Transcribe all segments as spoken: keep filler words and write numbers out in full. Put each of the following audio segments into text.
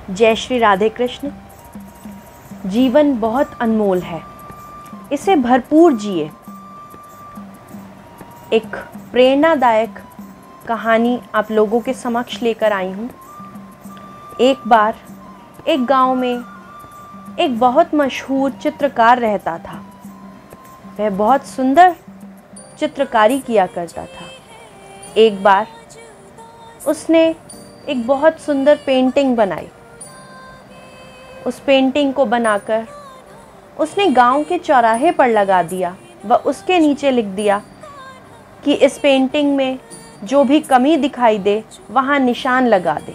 जय श्री राधे कृष्ण। जीवन बहुत अनमोल है, इसे भरपूर जिए। एक प्रेरणादायक कहानी आप लोगों के समक्ष लेकर आई हूँ। एक बार एक गांव में एक बहुत मशहूर चित्रकार रहता था। वह बहुत सुंदर चित्रकारी किया करता था। एक बार उसने एक बहुत सुंदर पेंटिंग बनाई। उस पेंटिंग को बनाकर उसने गांव के चौराहे पर लगा दिया व उसके नीचे लिख दिया कि इस पेंटिंग में जो भी कमी दिखाई दे वहाँ निशान लगा दे।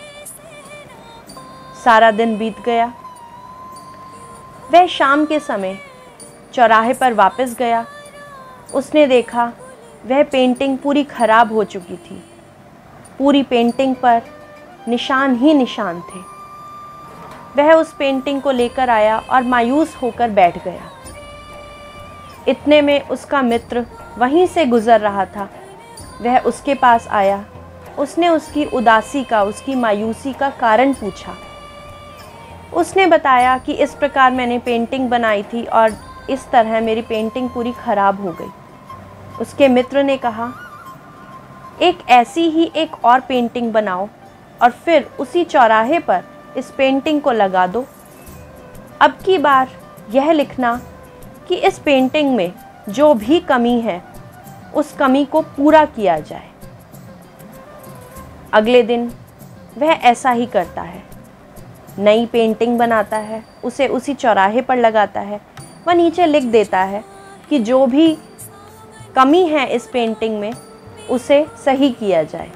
सारा दिन बीत गया। वह शाम के समय चौराहे पर वापस गया। उसने देखा वह पेंटिंग पूरी खराब हो चुकी थी। पूरी पेंटिंग पर निशान ही निशान थे। वह उस पेंटिंग को लेकर आया और मायूस होकर बैठ गया। इतने में उसका मित्र वहीं से गुजर रहा था। वह उसके पास आया। उसने उसकी उदासी का, उसकी मायूसी का कारण पूछा। उसने बताया कि इस प्रकार मैंने पेंटिंग बनाई थी और इस तरह मेरी पेंटिंग पूरी खराब हो गई। उसके मित्र ने कहा, एक ऐसी ही एक और पेंटिंग बनाओ और फिर उसी चौराहे पर इस पेंटिंग को लगा दो। अब की बार यह लिखना कि इस पेंटिंग में जो भी कमी है उस कमी को पूरा किया जाए। अगले दिन वह ऐसा ही करता है। नई पेंटिंग बनाता है, उसे उसी चौराहे पर लगाता है। वह नीचे लिख देता है कि जो भी कमी है इस पेंटिंग में उसे सही किया जाए।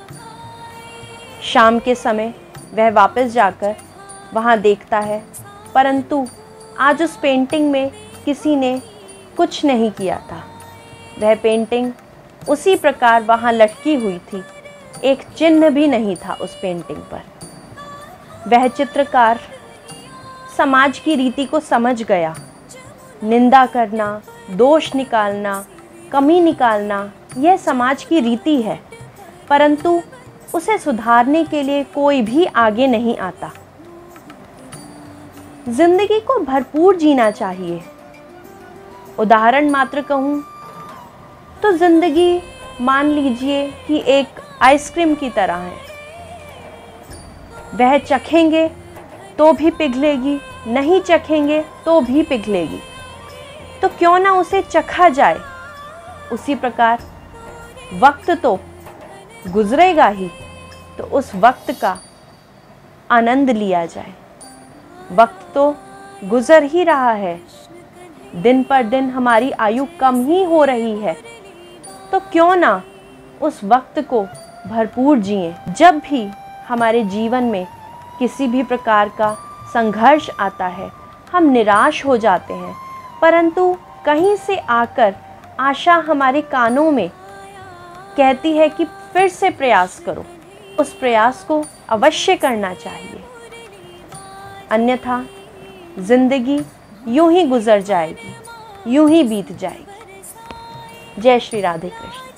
शाम के समय वह वापस जाकर वहाँ देखता है, परंतु आज उस पेंटिंग में किसी ने कुछ नहीं किया था। वह पेंटिंग उसी प्रकार वहाँ लटकी हुई थी। एक चिन्ह भी नहीं था उस पेंटिंग पर। वह चित्रकार समाज की रीति को समझ गया। निंदा करना, दोष निकालना, कमी निकालना यह समाज की रीति है, परंतु उसे सुधारने के लिए कोई भी आगे नहीं आता। जिंदगी को भरपूर जीना चाहिए। उदाहरण मात्र कहूँ तो जिंदगी मान लीजिए कि एक आइसक्रीम की तरह है। वह चखेंगे तो भी पिघलेगी, नहीं चखेंगे तो भी पिघलेगी। तो क्यों ना उसे चखा जाए। उसी प्रकार वक्त तो गुजरेगा ही, तो उस वक्त का आनंद लिया जाए। वक्त तो गुजर ही रहा है। दिन पर दिन हमारी आयु कम ही हो रही है, तो क्यों ना उस वक्त को भरपूर जिएं। जब भी हमारे जीवन में किसी भी प्रकार का संघर्ष आता है, हम निराश हो जाते हैं, परंतु कहीं से आकर आशा हमारे कानों में कहती है कि फिर से प्रयास करो। उस प्रयास को अवश्य करना चाहिए, अन्यथा जिंदगी यूं ही गुजर जाएगी, यूं ही बीत जाएगी। जय श्री राधे कृष्ण।